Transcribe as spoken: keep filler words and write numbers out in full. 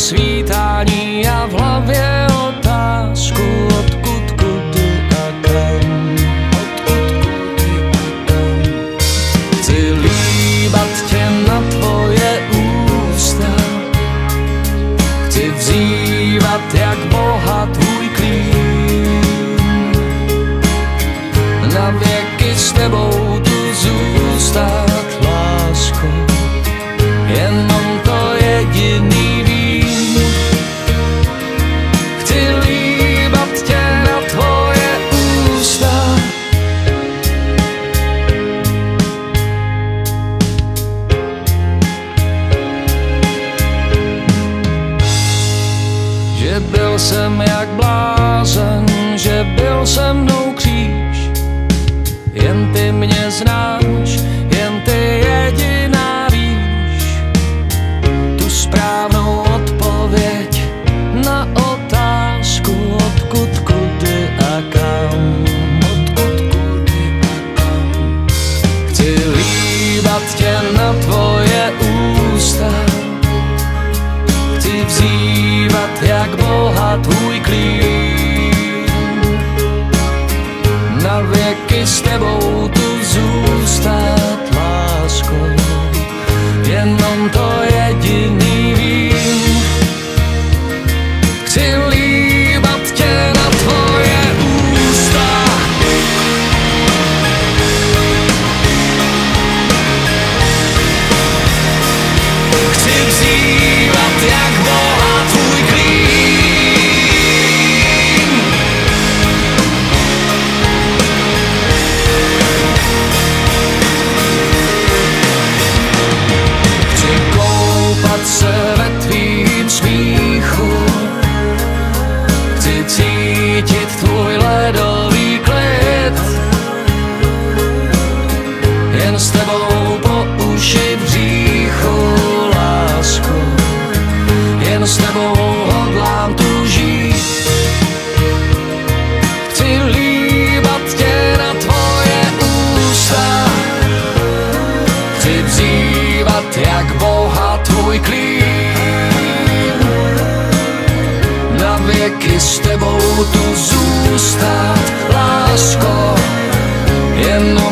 svítání a v hlavě otázku, odkud, kudy a kam. Odkud, kudy a kam. Chci líbat tě na tvoje ústa, chci vzývat jak Boha tvůj klín. Na věky s tebou tu zůstat, lásko, jenom to jediný vím. Chci líbat tě na tvoje ústa, že byl jsem jak blázen, že byl se mnou kříž. Jen ty mě znáš, jen ty jediná víš tu správnou odpověď na otázku, odkud, kudy a kam. Odkud, kudy a kam. Chci líbat tě na tvoje ústa, chci vzývat jak Boha tvůj klín. Na věky s tebou tu zůstat, lásko, jenom to jediný vím. Chci líbat tě na tvoje ústa, chci vzývat jak Boha tvůj klín. Se ve tvým smíchu, chci cítit tvůj ledový klid, jen s tebou po uši v hříchu, lásko, jen s tebou hodlám tu žít. Chci líbat tě na tvoje ústa, chci vzývat jak Boha tvůj klín. Na věky s tebou tu zůstat, lásko, jen